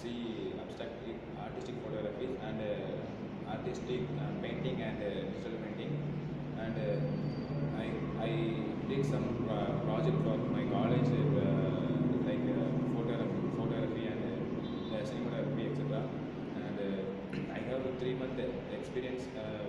see artistic photography and artistic painting and digital painting. And I did some project for my college, like photography and cinematography, etc. And I have a 3 month experience